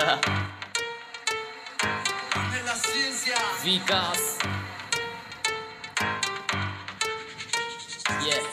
विकास ये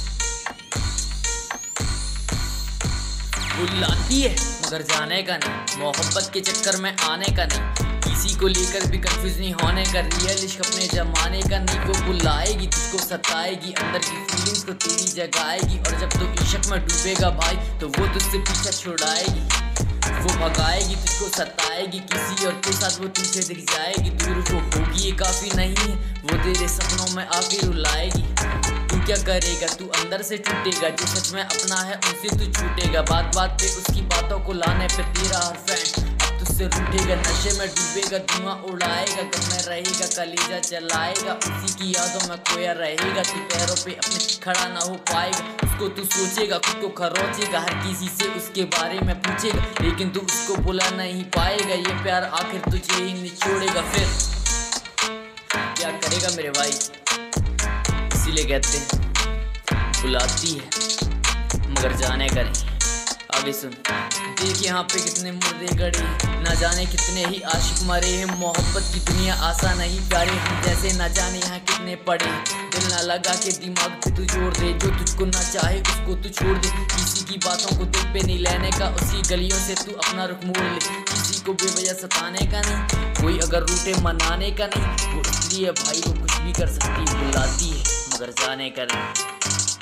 बुलाती है मगर जाने का नहीं, मोहब्बत के चक्कर में आने का नहीं, किसी को लेकर भी कंफ्यूज नहीं होने का, रियल इश्क अपने जमाने का नहीं। वो बुलाएगी तुझको सताएगी, अंदर की फीलिंग्स को तेरी जगाएगी, और जब तू इश्क में डूबेगा भाई तो वो तुझसे पीछा छुड़ाएगी, वो भगाएगी तुझको सताएगी, किसी और के साथ वो तुझे दिख जाएगी, दूर वो होगी ये काफी नहीं है, वो तेरे सपनों में आके रुलाएगी। तू क्या करेगा, तू अंदर से टूटेगा, जो सच में अपना है उनसे तू छूटेगा, बात बात पे उसकी बातों को लाने पे तेरा हर फैन अब तुझसे रूठेगा, नशे में डूबेगा, धुआं उड़ाएगा, गम में रहेगा, कलेजा जलाएगा, उसी की यादों में खोया रहेगा, तू पैरों पे अपने खड़ा ना हो पाएगा, उसको तू सोचेगा, खुद को खरोचेगा, हर किसी से उसके बारे में पूछेगा, लेकिन तू उसको बुला नहीं पाएगा, ये प्यार आखिर तुझे ही निचोड़ेगा। फिर क्या करेगा मेरे भाई, इसीलिए कहते हैं बुलाती है मगर जाने का नहीं। आगे सुन, देख यहाँ पे कितने मुर्दे गड़े, ना जाने कितने ही आशिक मरे हैं, मोहब्बत की दुनिया आसान नहीं प्यारे, हम जैसे ना जाने यहाँ कितने पड़े, दिल ना लगा के दिमाग पे तू जोड़ दे, जो तुझको ना चाहे उसको तू छोड़ दे, किसी की बातों को दिल पे नहीं लेने का, उसी गलियों से तू अपना रुख मोड़ ले, किसी को बेवजह सताने का नहीं, कोई अगर रूठे मनाने का नहीं, वो इसलिए भाई वो कुछ भी कर सकती, बुलाती है मगर जाने का नहीं।